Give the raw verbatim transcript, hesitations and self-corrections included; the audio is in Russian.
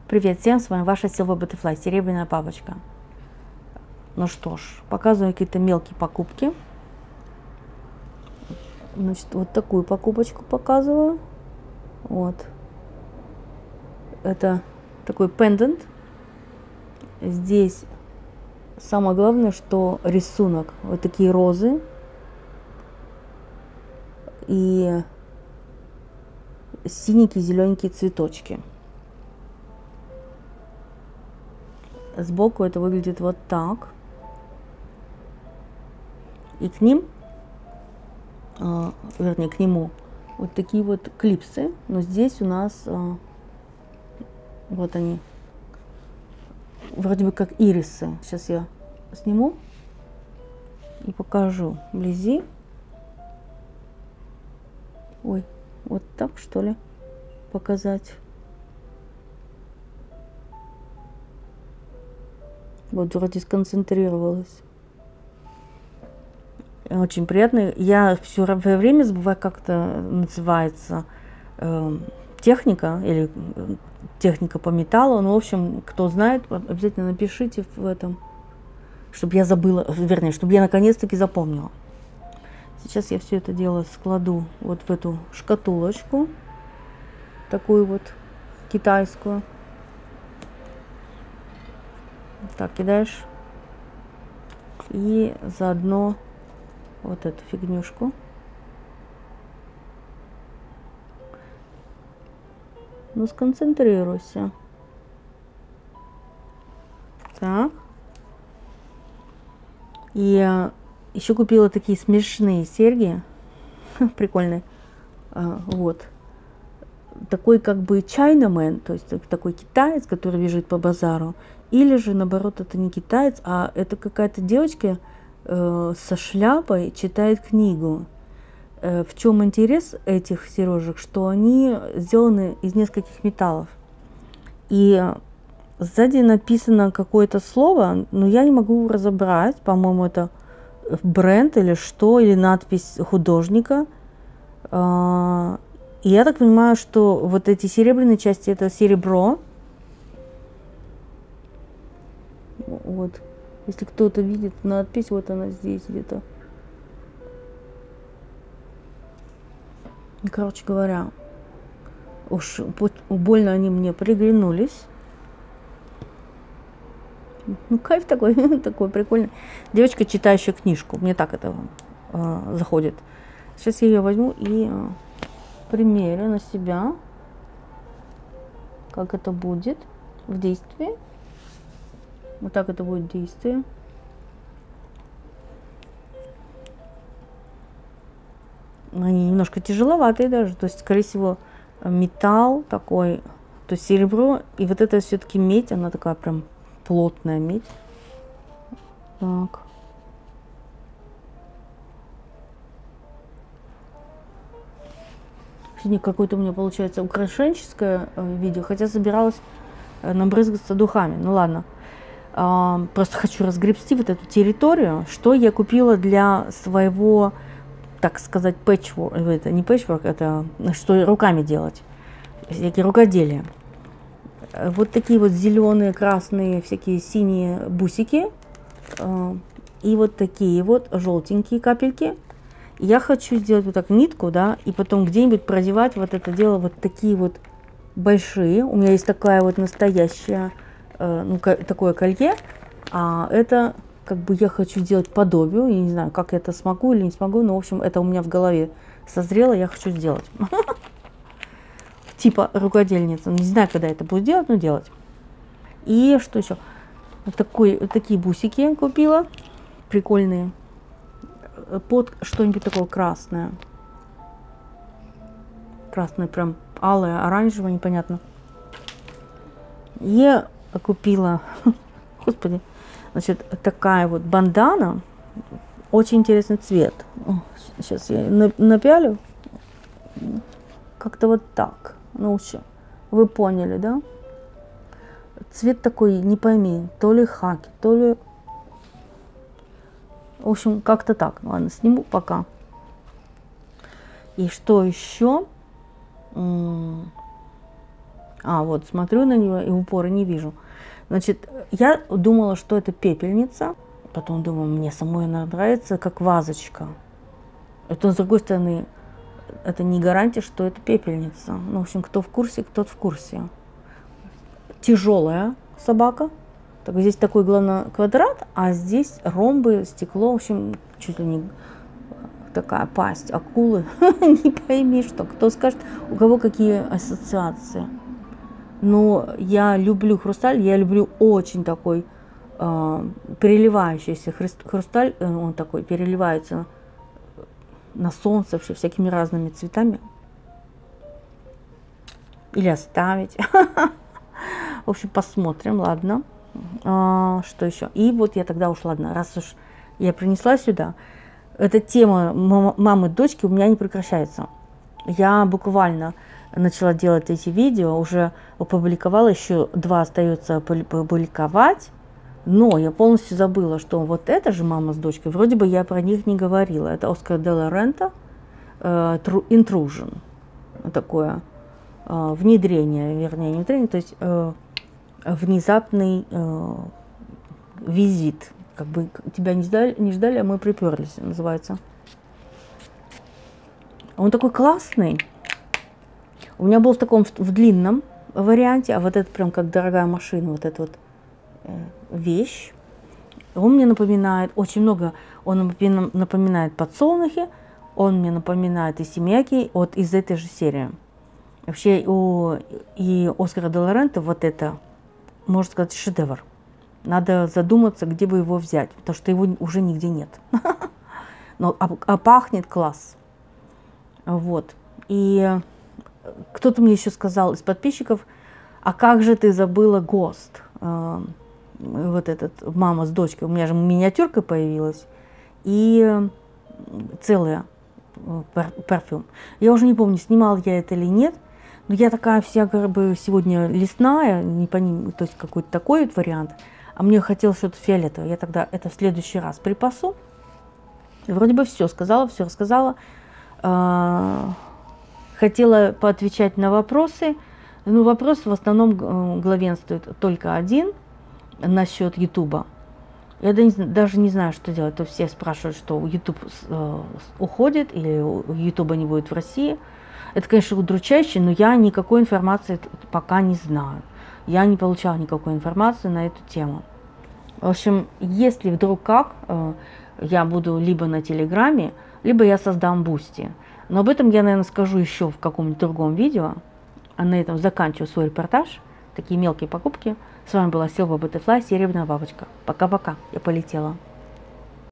Привет всем, с вами ваша Silver Butterfly, серебряная бабочка. Ну что ж, показываю какие-то мелкие покупки. Значит, вот такую покупочку показываю. Вот. Это такой пендент. Здесь самое главное, что рисунок. Вот такие розы. И синенькие, зелененькие цветочки. Сбоку это выглядит вот так. И к ним, э, вернее, к нему, вот такие вот клипсы. Но здесь у нас, э, вот они, вроде бы как ирисы. Сейчас я сниму и покажу вблизи. Ой, вот так, что ли, показать. Вот вроде сконцентрировалась. Очень приятно. Я все время забываю, как это называется, э, техника или техника по металлу. Ну, в общем, кто знает, обязательно напишите в этом, чтобы я забыла, вернее, чтобы я наконец-таки запомнила. Сейчас я все это дело складу вот в эту шкатулочку, такую вот китайскую. Так, кидаешь. И заодно вот эту фигнюшку. Ну, сконцентрируйся. Так. И еще купила такие смешные серьги. Прикольные. А, вот. Такой как бы Chinaman, то есть такой китаец, который бежит по базару. Или же, наоборот, это не китаец, а это какая-то девочка э, со шляпой читает книгу. Э, в чем интерес этих сережек? Что они сделаны из нескольких металлов. И сзади написано какое-то слово, но я не могу разобрать. По-моему, это бренд или что, или надпись художника. Э, и я так понимаю, что вот эти серебряные части — это серебро. Вот, если кто-то видит надпись, вот она здесь где-то. Короче говоря, уж больно они мне приглянулись. Ну, кайф такой, такой прикольный. Девочка, читающая книжку, мне так это э, заходит. Сейчас я ее возьму и э, примерю на себя, как это будет в действии. Вот так это будет действие. Они немножко тяжеловатые даже, то есть, скорее всего, металл такой, то есть серебро, и вот это все-таки медь, она такая прям плотная медь. Так. Сегодня какое-то у меня получается украшенческое видео, хотя собиралась набрызгаться духами. Ну ладно. Просто хочу разгребсти вот эту территорию, что я купила для своего, так сказать, пэтчворк. Это не пэтчворк, это что руками делать, всякие рукоделия. Вот такие вот зеленые, красные, всякие синие бусики. И вот такие вот желтенькие капельки. Я хочу сделать вот так нитку, да, и потом где-нибудь продевать вот это дело, вот такие вот большие. У меня есть такая вот настоящая, ну, такое колье, а это как бы я хочу сделать подобию, я не знаю, как я это смогу или не смогу, но в общем это у меня в голове созрело, я хочу сделать. Типа рукодельница, не знаю, когда это буду делать, но делать. И что еще? Вот такой, вот такие бусики купила, прикольные, под что-нибудь такое красное. Красное прям алое, оранжевое, непонятно. И купила, господи, значит, такая вот бандана, очень интересный цвет. Сейчас я напялю, как-то вот так. Ну, все, вы поняли, да? Цвет такой, не пойми, то ли хаки, то ли, в общем, как-то так. Ладно, сниму пока. И что еще? А, вот, смотрю на него и в упор не вижу. Значит, я думала, что это пепельница. Потом думаю, мне самой она нравится, как вазочка. Это, с другой стороны, это не гарантия, что это пепельница. Ну, в общем, кто в курсе, тот в курсе. Тяжелая собака. Так, здесь такой, главное, квадрат, а здесь ромбы, стекло. В общем, чуть ли не такая пасть акулы. Не пойми, что. Кто скажет, у кого какие ассоциации. Но я люблю хрусталь, я люблю очень такой э, переливающийся хрусталь. Он такой переливается на солнце вообще всякими разными цветами. Или оставить. В общем, посмотрим, ладно. А, что еще? И вот я тогда уж, ладно, раз уж я принесла сюда, эта тема мамы, дочки у меня не прекращается. Я буквально начала делать эти видео, уже опубликовала, еще два остается публиковать, но я полностью забыла, что вот это же мама с дочкой, вроде бы я про них не говорила. Это Оскар де ла Рента, э, Intrusion, такое э, внедрение, вернее, не внедрение, то есть э, внезапный э, визит. Как бы тебя не ждали, не ждали, а мы приперлись, называется. Он такой классный. У меня был в таком, в, в длинном варианте, а вот это прям как дорогая машина, вот эта вот э, вещь. Он мне напоминает очень много, он напоминает подсолнухи, он мне напоминает и семяки вот из этой же серии. Вообще у и Оскара де ла Рента вот это, можно сказать, шедевр. Надо задуматься, где бы его взять, потому что его уже нигде нет. Но, а, а пахнет класс. Вот. И кто-то мне еще сказал из подписчиков, а как же ты забыла ГОСТ? Э, вот этот, мама с дочкой. У меня же миниатюрка появилась. И целая пар, парфюм. Я уже не помню, снимал я это или нет. Но я такая вся как бы сегодня лесная, не понимаю, то есть какой-то такой вот вариант. А мне хотелось что-то фиолетовое. Я тогда это в следующий раз припасу. И вроде бы все сказала, все рассказала. Хотела поотвечать на вопросы. Ну, вопрос в основном главенствует только один насчет Ютуба. Я даже не знаю, что делать. То все спрашивают, что Ютуб уходит или Ютуба не будет в России. Это, конечно, удручающе, но я никакой информации пока не знаю. Я не получала никакой информации на эту тему. В общем, если вдруг как, я буду либо на Телеграме, либо я создам Бусти. Но об этом я, наверное, скажу еще в каком-нибудь другом видео. А на этом заканчиваю свой репортаж. Такие мелкие покупки. С вами была Silver Butterfly, Серебряная бабочка. Пока-пока. Я полетела.